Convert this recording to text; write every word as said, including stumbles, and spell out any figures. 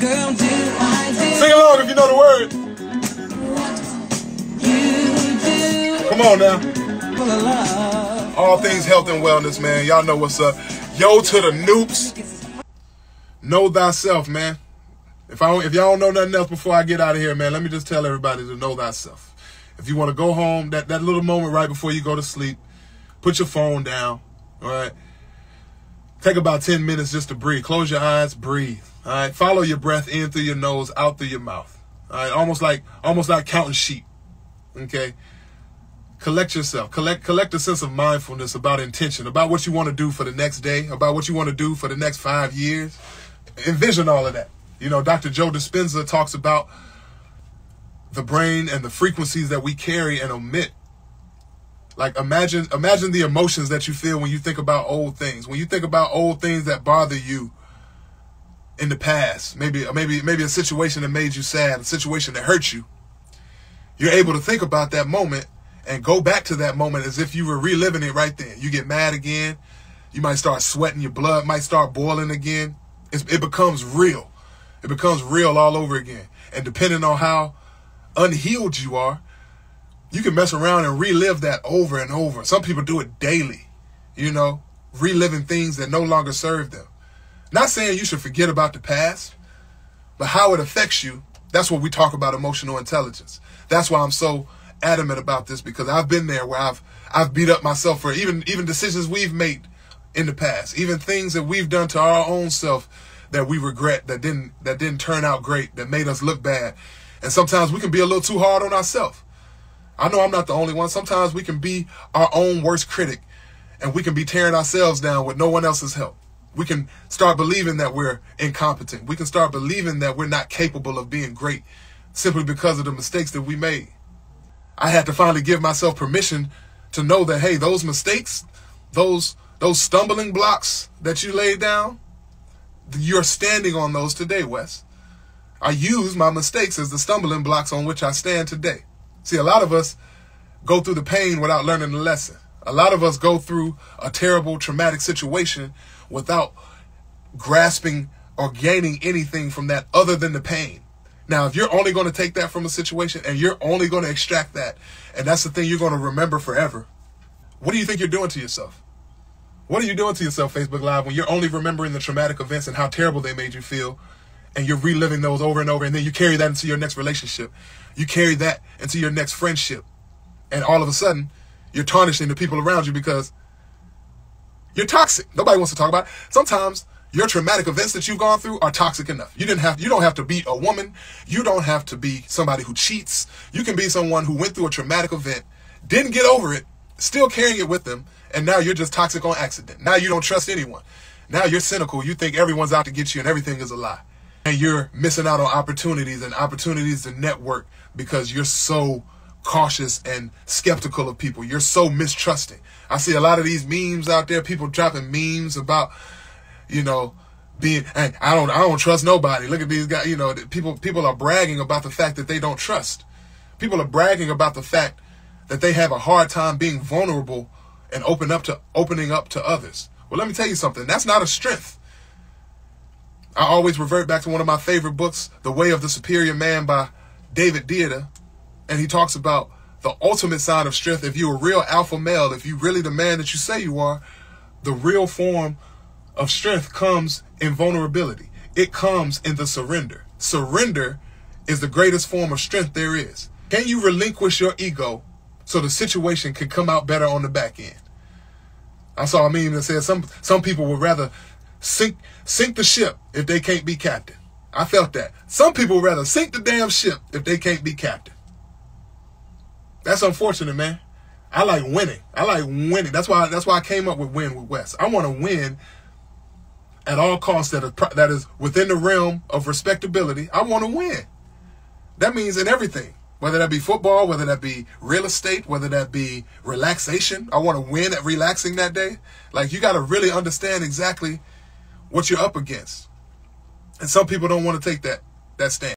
girl, do I do? Sing along if you know the words. Come on now. All things health and wellness, man. Y'all know what's up. Yo to the Noops. Know thyself, man. If I don't, if y'all don't know nothing else before I get out of here, man, let me just tell everybody to know thyself. If you want to go home, that, that little moment right before you go to sleep, put your phone down, all right? Take about ten minutes just to breathe. Close your eyes, breathe, all right? Follow your breath in through your nose, out through your mouth, all right? Almost like, almost like counting sheep, okay? Collect yourself. Collect, collect a sense of mindfulness about intention, about what you want to do for the next day, about what you want to do for the next five years. Envision all of that. You know, Doctor Joe Dispenza talks about the brain and the frequencies that we carry and omit. Like imagine, imagine the emotions that you feel when you think about old things. When you think about old things that bother you in the past, maybe, maybe, maybe a situation that made you sad, a situation that hurt you. You're able to think about that moment and go back to that moment as if you were reliving it right then. You get mad again. You might start sweating. Your blood might start boiling again. It's, it becomes real. It becomes real all over again. And depending on how unhealed you are, you can mess around and relive that over and over. Some people do it daily, you know, reliving things that no longer serve them. Not saying you should forget about the past, but how it affects you, that's what we talk about emotional intelligence. That's why I'm so adamant about this, because I've been there where I've I've beat up myself for even even decisions we've made in the past, even things that we've done to our own self that we regret, that didn't that didn't turn out great, that made us look bad. And sometimes we can be a little too hard on ourselves. I know I'm not the only one. Sometimes we can be our own worst critic, and we can be tearing ourselves down with no one else's help. We can start believing that we're incompetent. We can start believing that we're not capable of being great simply because of the mistakes that we made. I had to finally give myself permission to know that, hey, those mistakes, those those stumbling blocks that you laid down, you're standing on those today, Wes. I use my mistakes as the stumbling blocks on which I stand today. See, a lot of us go through the pain without learning the lesson. A lot of us go through a terrible, traumatic situation without grasping or gaining anything from that other than the pain. Now, if you're only going to take that from a situation and you're only going to extract that, and that's the thing you're going to remember forever, what do you think you're doing to yourself? What are you doing to yourself, Facebook Live, when you're only remembering the traumatic events and how terrible they made you feel, and you're reliving those over and over, and then you carry that into your next relationship. You carry that into your next friendship. And all of a sudden, you're tarnishing the people around you because you're toxic. Nobody wants to talk about it. Sometimes your traumatic events that you've gone through are toxic enough. You didn't have, you don't have to be a woman. You don't have to be somebody who cheats. You can be someone who went through a traumatic event, didn't get over it, still carrying it with them, and now you're just toxic on accident. Now you don't trust anyone. Now you're cynical. You think everyone's out to get you and everything is a lie. And you're missing out on opportunities and opportunities to network because you're so cautious and skeptical of people. You're so mistrusting. I see a lot of these memes out there, people dropping memes about, you know, being, hey, I don't, I don't trust nobody. Look at these guys. You know, people, people are bragging about the fact that they don't trust. People are bragging about the fact that they have a hard time being vulnerable and open up to opening up to others. Well, let me tell you something. That's not a strength. I always revert back to one of my favorite books, The Way of the Superior Man by David Deida. And he talks about the ultimate sign of strength. If you're a real alpha male, if you're really the man that you say you are, the real form of strength comes in vulnerability. It comes in the surrender. Surrender is the greatest form of strength there is. Can you relinquish your ego so the situation can come out better on the back end? I saw a meme that said some, some people would rather Sink, sink the ship if they can't be captain. I felt that. Some people would rather sink the damn ship if they can't be captain. That's unfortunate, man. I like winning. I like winning. That's why. That's why I came up with Win with Wes. I want to win at all costs. That is, that is within the realm of respectability. I want to win. That means in everything. Whether that be football, whether that be real estate, whether that be relaxation. I want to win at relaxing that day. Like, you got to really understand exactly what you're up against. And some people don't want to take that, that stand.